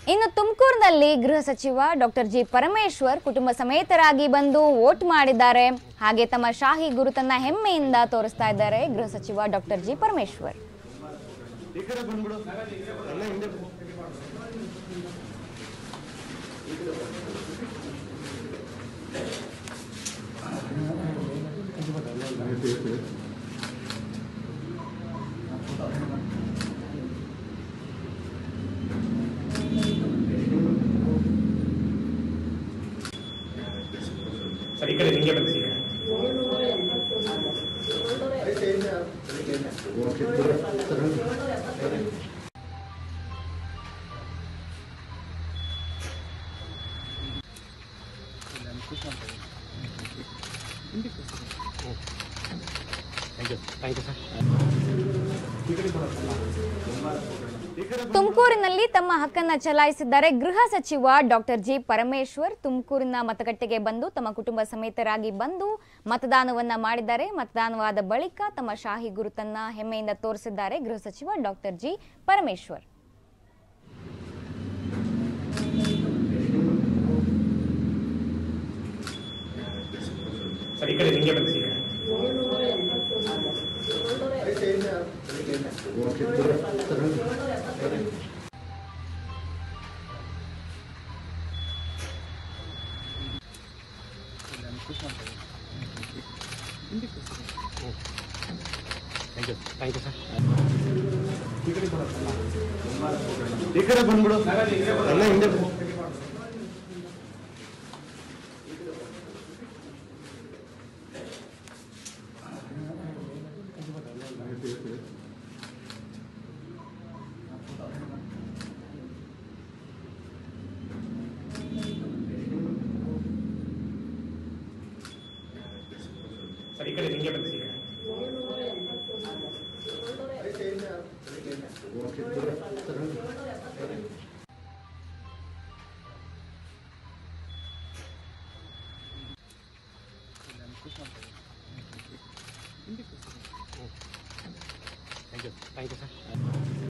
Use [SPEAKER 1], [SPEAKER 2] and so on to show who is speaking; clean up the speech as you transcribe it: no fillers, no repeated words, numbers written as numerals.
[SPEAKER 1] ಇನ್ನು ತುಮಕೂರಿನಲ್ಲಿ ಗೃಹ ಸಚಿವ ಡಾಕ್ಟರ್ ಜಿ ಪರಮೇಶ್ವರ್ ಕುಟುಂಬ ಸಮೇತರಾಗಿ ಬಂದು ವೋಟ್ ಮಾಡಿದ್ದಾರೆ. ಹಾಗೆ ತಮ್ಮ ಶಾಹಿ ಗುರುತನ್ನ ಹೆಮ್ಮೆಯಿಂದ ತೋರಿಸ್ತಾ ಇದ್ದಾರೆ ಗೃಹ ಸಚಿವ ಡಾಕ್ಟರ್ ಜಿ ಪರಮೇಶ್ವರ್.
[SPEAKER 2] ಸರ್ ಈ ಕಡೆ ನಿಮಗೆ ಬಂದಿದೆ.
[SPEAKER 1] ತುಮಕೂರಿನಲ್ಲಿ ತಮ್ಮ ಹಕ್ಕನ್ನ ಚಲಾಯಿಸಿದ್ದಾರೆ ಗೃಹ ಸಚಿವ ಡಾಕ್ಟರ್ ಜಿ ಪರಮೇಶ್ವರ್. ತುಮಕೂರಿನ ಮತಗಟ್ಟೆಗೆ ಬಂದು ತಮ್ಮ ಕುಟುಂಬ ಸಮೇತರಾಗಿ ಬಂದು ಮತದಾನವನ್ನ ಮಾಡಿದ್ದಾರೆ. ಮತದಾನವಾದ ಬಳಿಕ ತಮ್ಮ ಶಾಹಿ ಗುರುತನ್ನ ಹೆಮ್ಮೆಯಿಂದ ತೋರಿಸಿದ್ದಾರೆ ಗೃಹ ಸಚಿವ ಡಾಕ್ಟರ್ ಜಿ ಪರಮೇಶ್ವರ್.
[SPEAKER 2] ಸರ್ ಈ ಕಡೆ ನಿಮಗೆ ಬಂದಿದೆ.
[SPEAKER 3] ಈ ಕಡೆ ಬಂದ್ಬಿಡು ಎಲ್ಲ ಹಿಂದೆ
[SPEAKER 2] ಸರ್ ಈ ಕಡೆ ನಿಮಗೆ ಬಂದಿದೆ. Thank you sir.